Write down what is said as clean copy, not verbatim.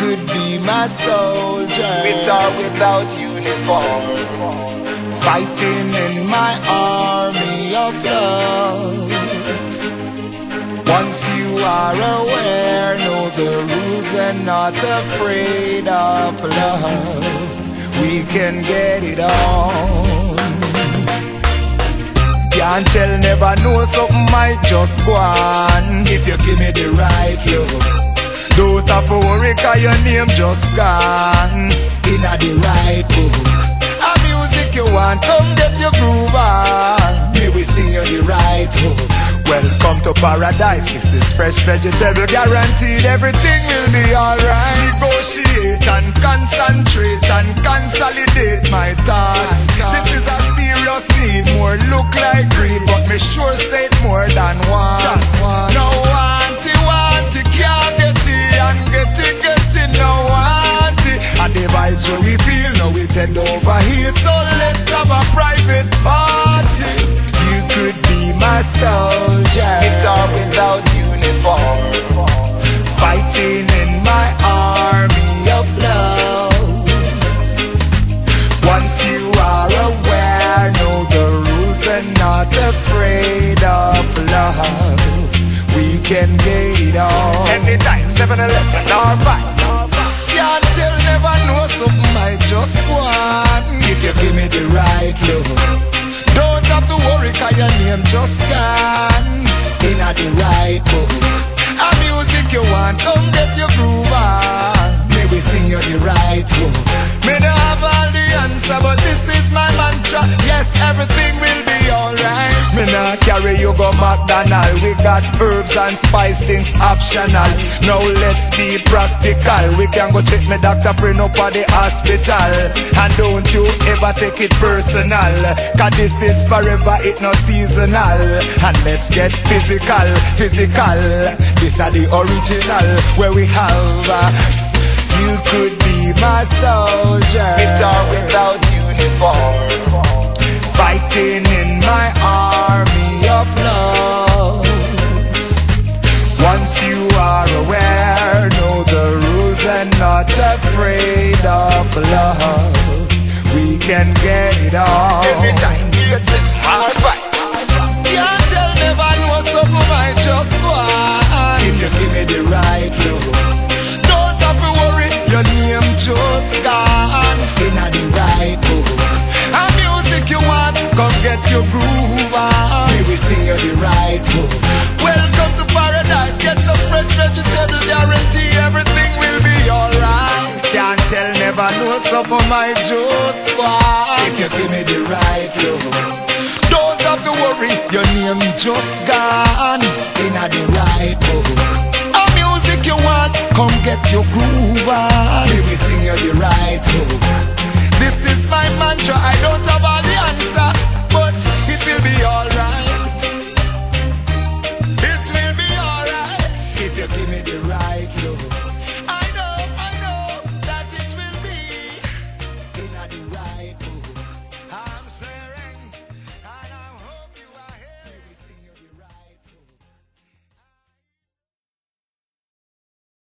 could be my soldier, with or without uniform, fighting in my army of love. Once you are aware, know the rules and not afraid of love, we can get it on. Can't tell, never know, something might just go on if you give me the right love. Don't have to worry, cause your name just gone inna the right book. A music you want, come get your groove on. May we sing you the right hook. Welcome to paradise, this is fresh vegetable, guaranteed everything will be alright. Negotiate and concentrate and consolidate my thoughts. This is a serious need, more look like greed, but me sure say it more than once. No want it, can't get it, and get it, no want it. And the vibes where we feel, now we head over here, so let's have a private party. You could be my soldier, with or without uniform, fighting in my army of love. Once you are aware, know the rules and not afraid of love, we can get it on. anytime, 7-Eleven or 5. Can't tell, never know, something might just go on if you give me the right love. Don't have to worry, cause your name just gone inna the right book. A music you want, come get your groove on. May we sing you the right hook. May not have all the answer, but this is my mantra. Yes, everything will be alright. Me not carry you go McDonald's. We got herbs and spice things optional. Now let's be practical. We can go check me doctor friend up at the hospital. And don't you ever take it personal, cause this is forever, it no seasonal. And let's get physical. This are the original where we have you could be my soldier, with or without uniform, fighting in my army of love. Once you are aware, know the rules and not afraid of love, we can get it on. anytime, alright. Can't tell, never know, something might just go on if you give me the right love. Don't have to worry, your name just gone inna the right book. A music you want, come get your groove on. May we sing you the right hook. Welcome to paradise, get some fresh vegetable, guarantee everything will be alright. Can't tell, never know, something might just go on if you give me the right love. Don't have to worry, your name just gone inna the right book. A music you want, come get your groove on. May we sing you the right hook. This is my mantra, I don't have a